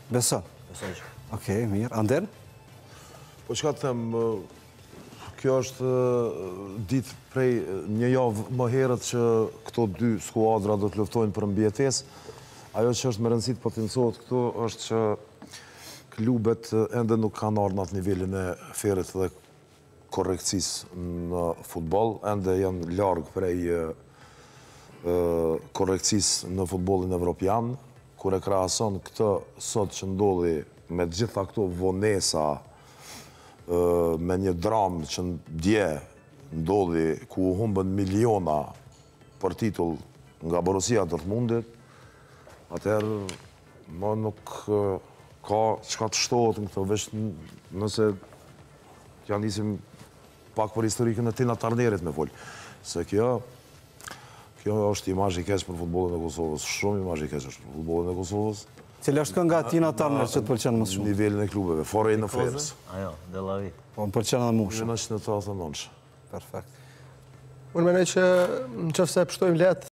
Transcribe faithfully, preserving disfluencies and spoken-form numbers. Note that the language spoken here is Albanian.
Beson? Beson që. Okej, mirë. Anden? Po që ka të them, kjo është ditë prej një javë më herët që këto dy skuadra do të luftojnë për mbjetesë. Ajo që është më rëndësi të potencohet këtu është që klubet ende nuk kanë ardhur në atë nivelin e ferrit dhe korrekcisë në futboll, ende janë larg prej korrekcisë në futbollin evropian, kur e krahason këtë sot që ndodhi me gjitha këto vonesa, me një dramë që dje ndodhi ku u humbën miliona për titull nga Borussia Dortmundit, atëherë më nuk ka çka të shtohet në këto, veç nëse ja nisim pak për historikën e Tina Turnerit me fol. Se kjo kjo është imazh i keq për futbollin e Kosovës, shumë imazh i keq është për futbollin e Kosovës. Cila është kënga e Tina Turner që të pëlqen më shumë? Nivelin e klubeve, Foreign Affairs. Ajo, Dellavi. Po, më pëlqen edhe mua shumë. Në nëntëdhjetë e nëntës. Perfekt. Unë mendoj që nëse pështojmë lehtë